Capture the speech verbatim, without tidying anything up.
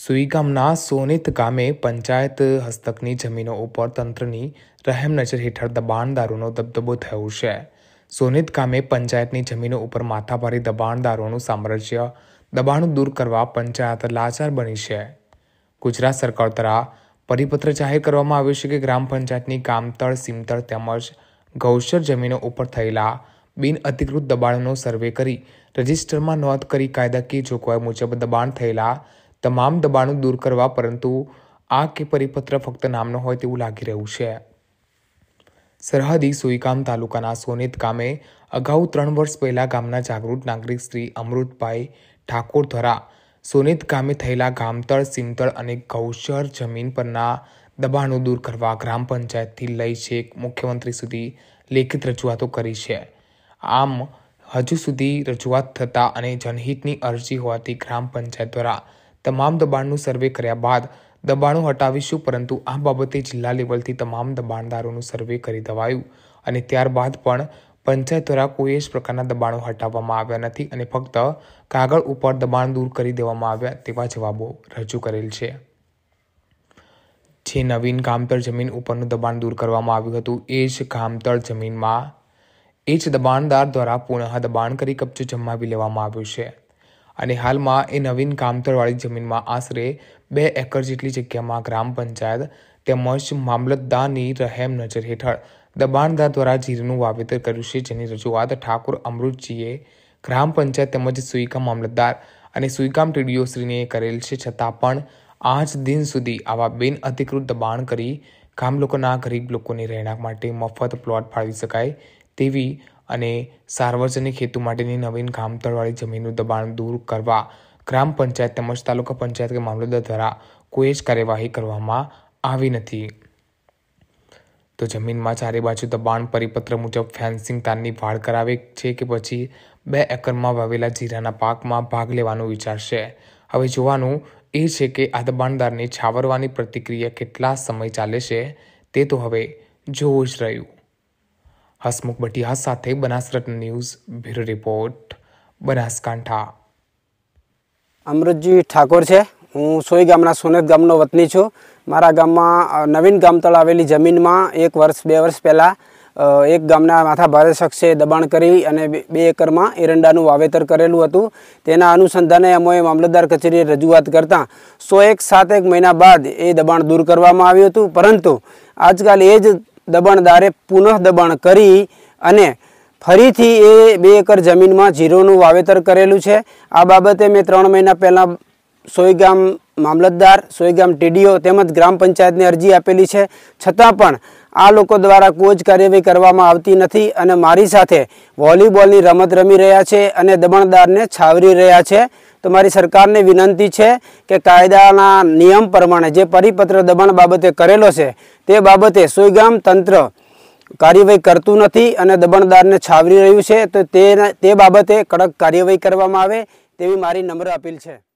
સુઈ ગામના સોનિત ગામે પંચાયત હસ્તકની જમીનો ઉપર તંત્રની રહેમ નજર હેઠળ દબાણદારોનો દબદબો થયો છે. સોનિત ગામે પંચાયતની જમીનો ઉપર માથાભારે દબાણદારોનું સામ્રાજ્ય. દબાણો દૂર કરવા પંચાયત લાચાર બની છે. ગુજરાત સરકાર દ્વારા પરિપત્ર જાહેર કરવામાં આવ્યો છે કે ગ્રામ પંચાયતની ગામતળ, સીમતળ તેમજ ગૌચર જમીનો ઉપર થયેલા બિન અધિકૃત દબાણોનો સર્વે કરી રજિસ્ટરમાં નોંધ કરી કાયદાકીય જોગવાઈ મુજબ દબાણ થયેલા તમામ દબાણો દૂર કરવા, પરંતુ આ કે પરિપત્ર ફક્ત નામનો હોય તેવું લાગી રહ્યું છે. સરહદી સુઈગામ તાલુકાના સોનિત ગામે અગાઉ ત્રણ વર્ષ પહેલા ગામના જાગૃત નાગરિક શ્રી અમૃતભાઈ ઠાકોર દ્વારા સોનિત ગામે થયેલા ગામતળ, સીમતળ અને ગૌચર જમીન પરના દબાણો દૂર કરવા ગ્રામ પંચાયતથી લઈ છેક મુખ્યમંત્રી સુધી લેખિત રજૂઆતો કરી છે. આમ હજુ સુધી રજૂઆત થતા અને જનહિતની અરજી હોવાથી ગ્રામ પંચાયત દ્વારા તમામ દબાણનું સર્વે કર્યા બાદ દબાણો હટાવીશું, પરંતુ આ બાબતે જિલ્લા લેવલથી તમામ દબાણદારોનું સર્વે કરી દેવાયું અને ત્યારબાદ પણ પંચાયત દ્વારા કોઈ જ પ્રકારના દબાણો હટાવવામાં આવ્યા નથી અને ફક્ત કાગળ ઉપર દબાણ દૂર કરી દેવામાં આવ્યા તેવા જવાબો રજૂ કરેલ છે. જે નવીન ગામતળ જમીન ઉપરનું દબાણ દૂર કરવામાં આવ્યું હતું એ જ ગામતળ જમીનમાં એ જ દબાણદાર દ્વારા પુનઃ દબાણ કરી કબજો જમાવી લેવામાં આવ્યો છે અને હાલમાં એ નવીન ગામતળવાળી જમીનમાં આશરે બે એકર જેટલી જગ્યામાં ગ્રામ પંચાયત તેમજ મામલતદારની રહેમ નજર હેઠળ દબાણદાર દ્વારા જીરુંનું વાવેતર કર્યું છે, જેની રજૂઆત ઠાકોર અમૃતજીએ ગ્રામ પંચાયત તેમજ સુઈગામ મામલતદાર અને સુઈગામ ટીડીઓશ્રીને કરેલ છે. છતાં પણ આજ દિન સુધી આવા બિન અધિકૃત દબાણ કરી ગામ લોકોના ગરીબ લોકોની રહેણાંક માટે મફત પ્લોટ ફાળવી શકાય તેવી અને સાર્વજનિક હેતુ માટેની નવીન ગામતળવાળી જમીનનું દબાણ દૂર કરવા ગ્રામ પંચાયત તેમજ તાલુકા પંચાયત કે મામલતદાર દ્વારા કોઈ જ કાર્યવાહી કરવામાં આવી નથી. તો જમીનમાં ચારે બાજુ દબાણ પરિપત્ર મુજબ ફેન્સિંગ તારની વાડ કરાવે છે કે પછી બે એકરમાં વાવેલા જીરાના પાકમાં ભાગ લેવાનો વિચાર છે. હવે જોવાનું એ છે કે આ દબાણદારને છાવરવાની પ્રતિક્રિયા કેટલા સમય ચાલે છે તે તો હવે જોવું જ રહ્યું. હસમુખ બટિયા સાથે Banasratna news, bureau report, Banaskantha. અમૃતજી ઠાકોર છે. હું સોઈ ગામના સોનેત ગામનો વતની છું. મારા ગામમાં નવીન ગામતળ આવેલી જમીનમાં એક વર્ષ બે વર્ષ પહેલાં એક ગામના માથા ભારે શખ્સે દબાણ કરી અને બે એકરમાં એરંડાનું વાવેતર કરેલું હતું. તેના અનુસંધાને અમોએ મામલતદાર કચેરીએ રજૂઆત કરતાં સો એક સાત એક મહિના બાદ એ દબાણ દૂર કરવામાં આવ્યું હતું, પરંતુ આજકાલ એ જ દબાણદારે પુનઃ દબાણ કરી અને ફરીથી એ બે એકર જમીનમાં જીરુંનું વાવેતર કરેલું છે. આ બાબતે મેં ત્રણ મહિના પહેલાં સોઈગામ મામલતદાર, સોઈગામ ટીડીઓ તેમજ ગ્રામ પંચાયતને અરજી આપેલી છે. છતાં પણ આ લોકો દ્વારા કોઈ જ કાર્યવાહી કરવામાં આવતી નથી અને મારી સાથે વોલીબોલની રમત રમી રહ્યા છે અને દબાણદારને છાવરી રહ્યા છે. તો મારી સરકારને વિનંતી છે કે કાયદાના નિયમ પ્રમાણે જે પરિપત્ર દબાણ બાબતે કરેલો છે તે બાબતે સોઈગામ તંત્ર કાર્યવાહી કરતું નથી અને દબાણદારને છાવરી રહ્યું છે. તો તે તે બાબતે કડક કાર્યવાહી કરવામાં આવે તેવી મારી નમ્ર અપીલ છે.